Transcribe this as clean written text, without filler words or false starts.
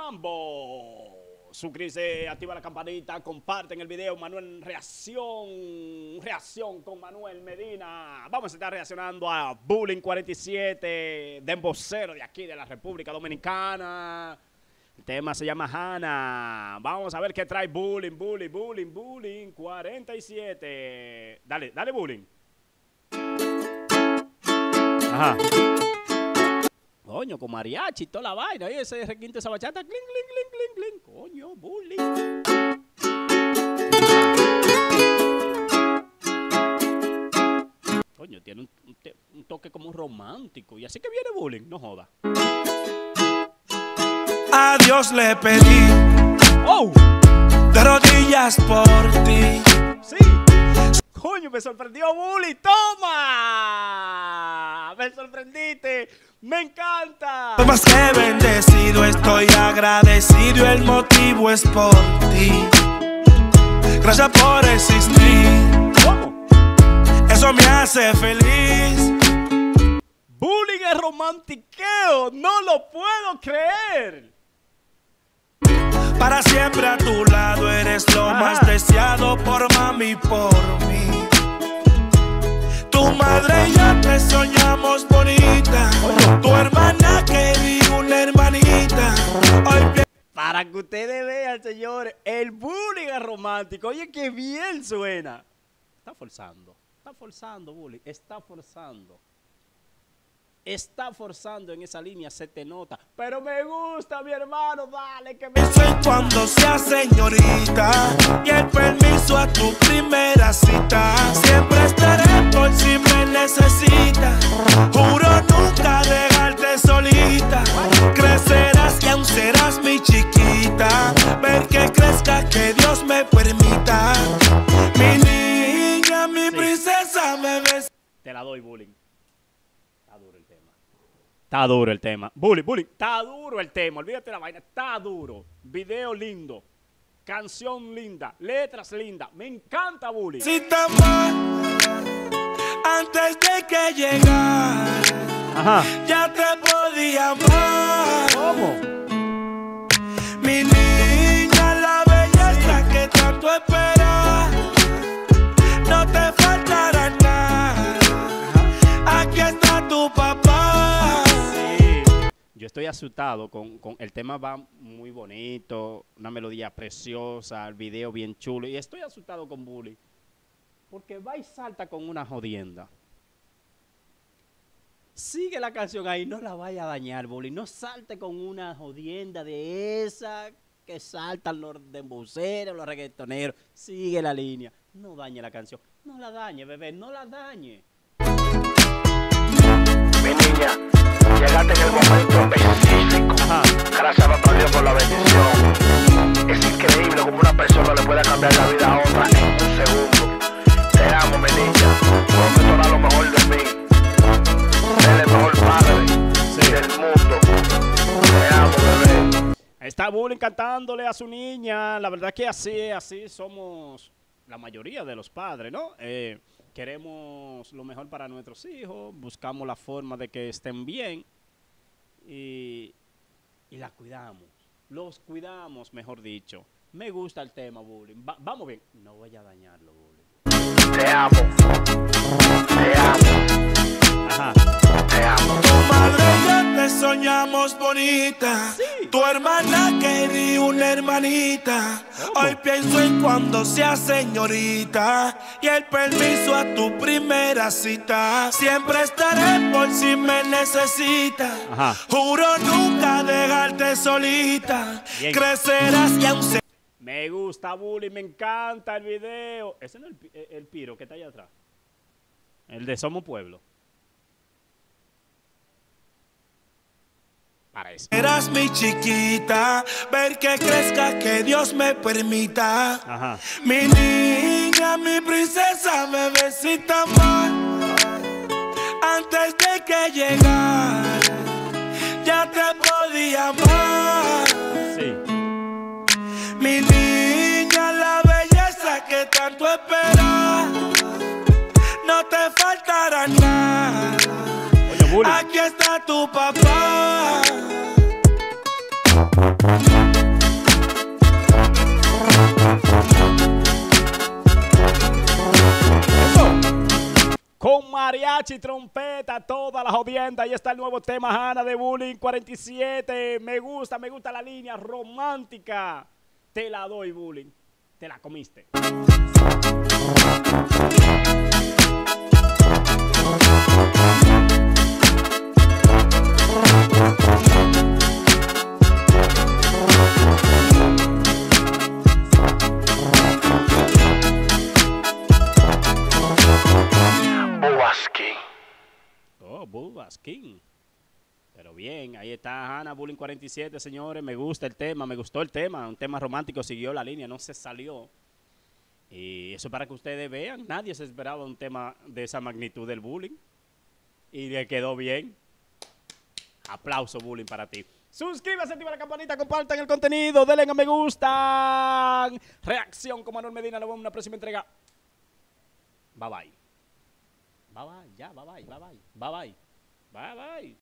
Mambo. Suscríbete, activa la campanita, comparten el video. Manuel reacción con Manuel Medina. Vamos a estar reaccionando a Bullying 47, de embocero de aquí de la República Dominicana. El tema se llama Hanna. Vamos a ver qué trae Bullying 47. Dale Bullying. Ajá. Coño, con mariachi y toda la vaina. Ahí ese requinto, esa bachata. Cling, cling, cling, cling, cling. Coño, Bullying. Coño, tiene un toque como romántico. Y así que viene Bullying, no joda. A Dios le pedí de rodillas por ti. Sí. Coño, me sorprendió Bullying. ¡Toma! Me sorprendiste. Me encanta. Más que bendecido, estoy agradecido. El motivo es por ti. Gracias por existir. ¿Cómo? Eso me hace feliz. Bullying es romantiqueo. No lo puedo creer. Para siempre a tu lado, eres lo más deseado por mami y por mí. Tu madre y yo te soñamos bonita. Tu hermana quería una hermanita. Hoy... Para que ustedes vean, señores, el bullying es romántico. Oye, qué bien suena. Está forzando Bullying. Está forzando en esa línea, se te nota. Pero me gusta, mi hermano, dale que me... Soy cuando sea señorita y el permiso a tu primera cita. Siempre estaré por si me necesitas. Juro nunca dejarte solita. Crecerás y aún serás mi chiquita. Ver que crezca, que Dios me permita. Mi niña, mi princesa, me ves. Te la doy, Bullying. Está duro el tema. Bullying, está duro el tema. Olvídate la vaina, está duro. Video lindo. Canción linda. Letras lindas. Me encanta Bullying. Si te amaba antes de que llegara, ya te podía amar. ¿Cómo? Mi niña, la belleza que tanto esperas. No te faltará nada. Aquí está tu papá. Yo estoy asustado con el tema, va muy bonito, una melodía preciosa, el video bien chulo, y estoy asustado con Bullying porque va y salta con una jodienda. Sigue la canción ahí, no la vaya a dañar, Bullying, no salte con una jodienda de esa que saltan los demboceros, los reggaetoneros. Sigue la línea, no dañe la canción, no la dañe, bebé, no la dañe. Mi niña, llegaste en el momento específico. Gracias a Dios por la bendición. Es increíble como una persona le puede cambiar la vida a otra en un segundo. Te amo, mi niña. Prometo dar lo mejor de mí. Ser el mejor padre del mundo. Te amo, bebé. Está Bullying cantándole a su niña. La verdad que así somos la mayoría de los padres, ¿no? Queremos lo mejor para nuestros hijos, buscamos la forma de que estén bien y la cuidamos, los cuidamos, mejor dicho. Me gusta el tema, Bullying. Vamos bien, no voy a dañarlo, Bullying. Te amo. Te amo. Ajá. Te amo. Tu madre y yo te soñamos bonita. Sí. Tu hermana quería una hermanita. Hoy pienso en cuando sea señorita y el permiso a tu primera cita. Siempre estaré por si me necesitas. Juro nunca dejarte solita. Bien. Crecerás y aún se... Me gusta, Bullying, me encanta el video. Ese no es el piro que está allá atrás. El de Somos Pueblo. Parece. Serás mi chiquita, ver que crezca, que Dios me permita. Mi niña, mi princesa, bebecita más. Antes de que llegara, ya te podía amar. Sí. Mi niña, la belleza que tanto esperas. No te faltará nada. Oye, Bullying. Aquí está tu papá. mariachi, trompeta, toda la jodienda. Ahí está el nuevo tema, Hanna, de Bullying 47. Me gusta la línea romántica. Te la doy, Bullying. Te la comiste. Bubas King. Pero bien, ahí está Hanna, Bullying 47, señores. Me gusta el tema, me gustó el tema. Un tema romántico, siguió la línea, no se salió. Y eso para que ustedes vean. Nadie se esperaba un tema de esa magnitud del Bullying. Y le quedó bien. Aplauso, Bullying, para ti. Suscríbase, activa la campanita, compartan el contenido, denle a me gusta. Reacción con Manuel Medina. Nos vemos en una próxima entrega. Bye bye. Bye bye, ya, bye bye, bye bye, bye bye, bye bye.